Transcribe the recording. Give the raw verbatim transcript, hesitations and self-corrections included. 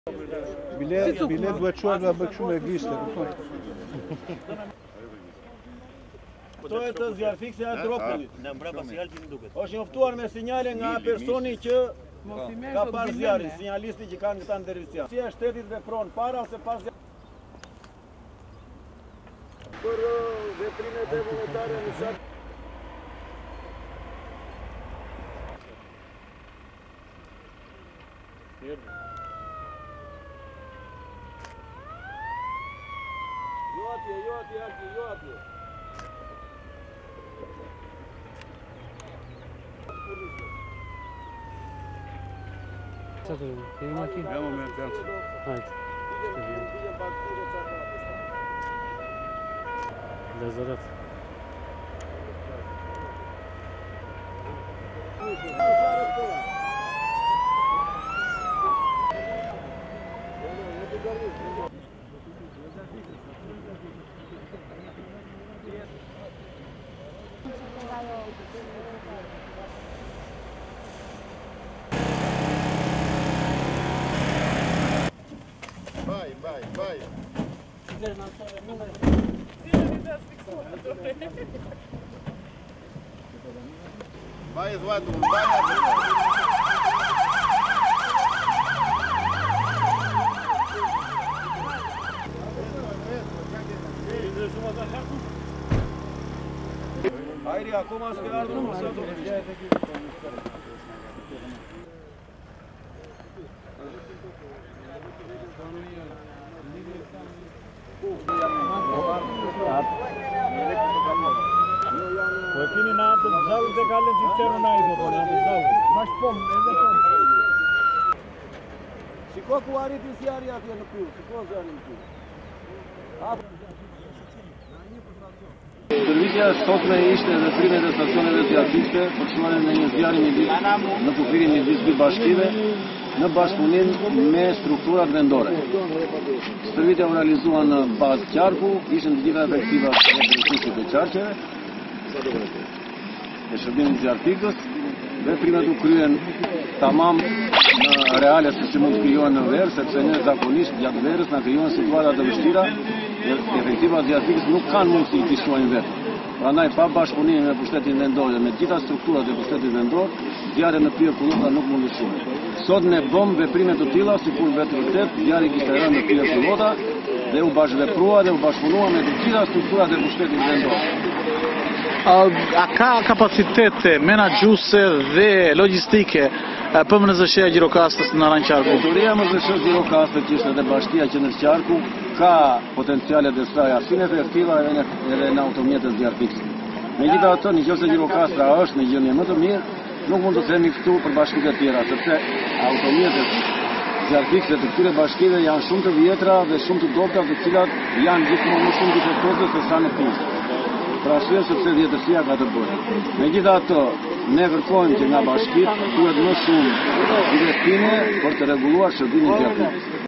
Bile, bile duhet quar nga bëj shumë egoiste, kupton? Këto e të zjarë fikse e Andropolit. Në mbrapa si halë që në duket. Është njoftuar me sinjale nga personi që ka parë zjarën, sinjalisti që kanë këta ndërvisja. Si e shtetit vepron para ose pas zjarë. Për veprimet e vullnetare në shatë. Jo atje, jo atje, atje, jo atje. Šta to je? Ima makin? Evo me kanci. Hajde. Da zadat. Vai, vai, vai. Vai, Eduardo, vai. Hayri, acum ați creat drumul sau tot? Po keni na të zallit e kalën që qërë na i zotë, na të zallit. Bash pom, edhe pom. Shiko ku arriti zjarri atje në pyll, shiko zjarri në pyll. Shërbisja sotme ishte veprimet e stacioneve zjarrëfike përfshirën në një zjarr midis në kufirin midis dy bashkive në bashkëpunim me strukturat vendore. Shërbitja u realizua në bazë qarku, ishin të gjitha efektivat e drejtuesit të qarqeve e shërbimit zjarrëfikës. Veprimet u kryen tamam në reale se si mund të krijohen në verë, sepse ne zakonisht gjatë verës na krijohen situata të vështira. Efektivat zjarrëfikës nuk kanë mundësi të shkojnë vetë. Prandaj pa bashkëpunimin me pushtetin vendor dhe me gjitha strukturat e pushtetit vendor, zjarri në Pyje Kullota nuk mund të shkojë. Sot ne bëm veprime të tilla sikur vetë vërtet zjarri kishte rënë në Pyje Kullota dhe u bashkëveprua dhe u bashkëpunua me të gjitha strukturat e pushtetit vendor. A, a ka kapacitete menaxhuese dhe logjistike për M N Z S-ja Gjirokastës në Naranqarku? Autoria M N Z S Gjirokastës që ishte dhe bashkia Qendërqarku ka potencialet e saj si në efektiva edhe në automjetet zjarrëfikse. Megjithatë, nëse Gjirokastra është në gjendje më të mirë, nuk mund të themi këtu për bashkitë e tjera, sepse automjetet zjarrëfikse të këtyre bashkive janë shumë të vjetra dhe shumë të dobta, të cilat janë gjithmonë më shumë defektuese se sa në pistë. Për arsye sepse vjetërsia ka të bëjë. Megjithatë, ne kërkojmë që nga bashkitë duhet më shumë investime për të rregulluar shërbimin zjarrëfik.